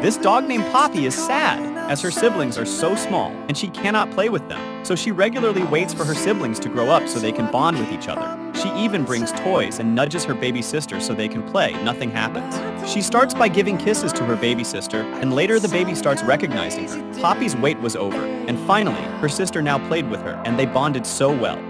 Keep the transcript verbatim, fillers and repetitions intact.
This dog named Poppy is sad, as her siblings are so small and she cannot play with them. So she regularly waits for her siblings to grow up so they can bond with each other. She even brings toys and nudges her baby sister so they can play. Nothing happens. She starts by giving kisses to her baby sister, and later the baby starts recognizing her. Poppy's wait was over, and finally, her sister now played with her, and they bonded so well.